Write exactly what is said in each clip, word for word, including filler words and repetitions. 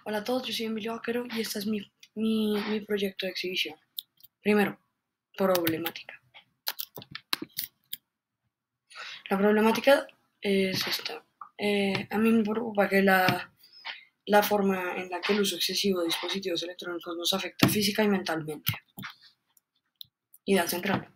Hola a todos, yo soy Emilio Vaquero y este es mi, mi, mi proyecto de exhibición. Primero, problemática. La problemática es esta. Eh, a mí me preocupa que la, la forma en la que el uso excesivo de dispositivos electrónicos nos afecta física y mentalmente. Idea central.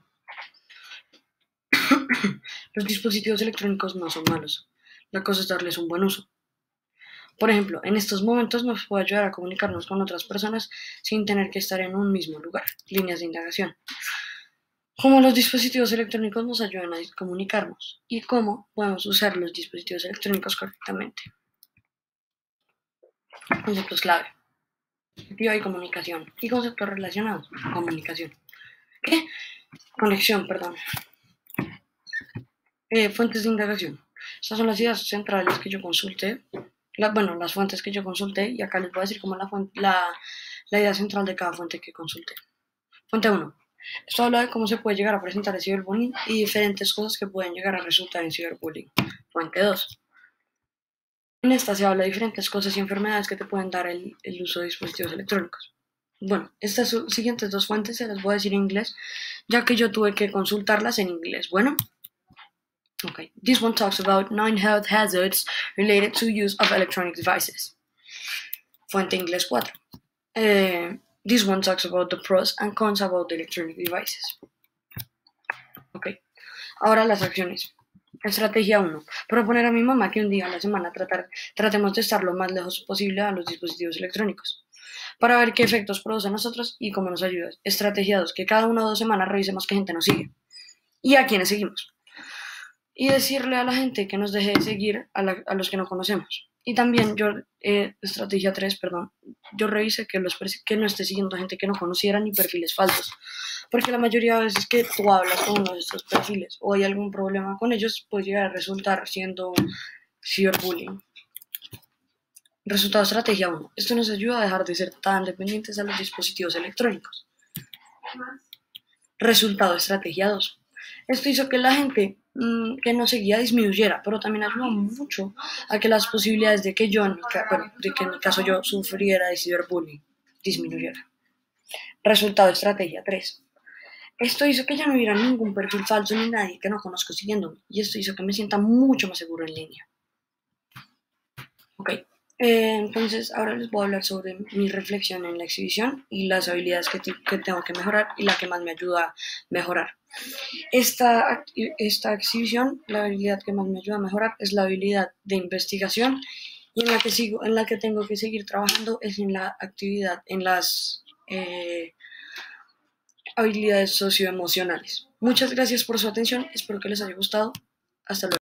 Los dispositivos electrónicos no son malos. La cosa es darles un buen uso. Por ejemplo, en estos momentos nos puede ayudar a comunicarnos con otras personas sin tener que estar en un mismo lugar. Líneas de indagación. Cómo los dispositivos electrónicos nos ayudan a comunicarnos y cómo podemos usar los dispositivos electrónicos correctamente. Conceptos clave. Perspectiva y comunicación. Y conceptos relacionados. Comunicación. ¿Qué? Conexión, perdón. Eh, fuentes de indagación. Estas son las ideas centrales que yo consulté. La, bueno, las fuentes que yo consulté y acá les voy a decir cómo la, fuente, la, la idea central de cada fuente que consulté. Fuente uno. Esto habla de cómo se puede llegar a presentar el ciberbullying y diferentes cosas que pueden llegar a resultar en ciberbullying. Fuente dos. En esta se habla de diferentes cosas y enfermedades que te pueden dar el, el uso de dispositivos electrónicos. Bueno, estas siguientes dos fuentes se las voy a decir en inglés, ya que yo tuve que consultarlas en inglés. Bueno, okay. This one talks about nine health hazards related to use of electronic devices. Fuente inglés cuatro. Eh, this one talks about the pros and cons about the electronic devices. Ok, ahora las acciones. Estrategia uno. Proponer a mi mamá que un día a la semana tratar, tratemos de estar lo más lejos posible a los dispositivos electrónicos para ver qué efectos produce a nosotros y cómo nos ayuda. Estrategia dos. Que cada una o dos semanas revisemos qué gente nos sigue y a quiénes seguimos. Y decirle a la gente que nos deje de seguir a, la, a los que no conocemos. Y también yo, eh, estrategia tres, perdón, yo revisé que, los, que no esté siguiendo gente que no conociera ni perfiles falsos. Porque la mayoría de veces que tú hablas con uno de estos perfiles o hay algún problema con ellos, puede llegar a resultar siendo ciberbullying. Resultado estrategia uno. Esto nos ayuda a dejar de ser tan dependientes a los dispositivos electrónicos. Resultado estrategia dos. Esto hizo que la gente mmm, que nos seguía disminuyera, pero también ayudó mucho a que las posibilidades de que yo, en mi, bueno, de que en mi caso yo sufriera de ciberbullying, disminuyera. Resultado estrategia tres. Esto hizo que ya no hubiera ningún perfil falso ni nadie que no conozco siguiéndome, y esto hizo que me sienta mucho más seguro en línea. Ok, eh, entonces ahora les voy a hablar sobre mi reflexión en la exhibición y las habilidades que, que tengo que mejorar y la que más me ayuda a mejorar. Esta, esta exhibición, la habilidad que más me ayuda a mejorar es la habilidad de investigación y en la que, sigo, en la que tengo que seguir trabajando es en la actividad, en las eh, habilidades socioemocionales. Muchas gracias por su atención, espero que les haya gustado. Hasta luego.